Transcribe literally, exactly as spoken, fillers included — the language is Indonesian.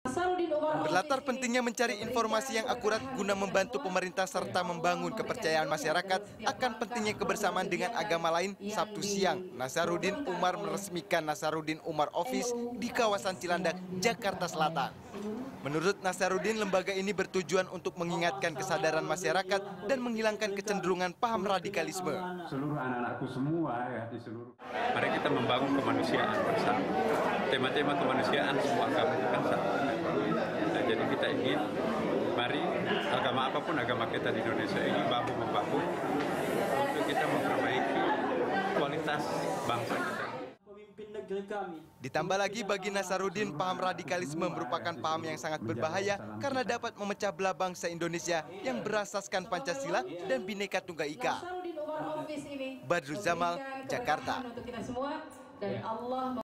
Berlatar pentingnya mencari informasi yang akurat guna membantu pemerintah serta membangun kepercayaan masyarakat akan pentingnya kebersamaan dengan agama lain. Sabtu siang, Nasaruddin Umar meresmikan Nasaruddin Umar Office di kawasan Cilandak, Jakarta Selatan. Menurut Nasaruddin, lembaga ini bertujuan untuk mengingatkan kesadaran masyarakat dan menghilangkan kecenderungan paham radikalisme. Seluruh anak-anakku semua ya di seluruh. Mari kita membangun kemanusiaan bersama. Tema-tema kemanusiaan semua agama itu kan sama. Nah, jadi kita ingin, mari agama apapun agama kita di Indonesia ini bahu membahu untuk kita memperbaiki kualitas bangsa kita. Ditambah lagi bagi Nasaruddin, paham radikalisme merupakan paham yang sangat berbahaya karena dapat memecah belah bangsa Indonesia yang berasaskan Pancasila dan Bhinneka Tunggal Ika. Badruz Zamal, Jakarta.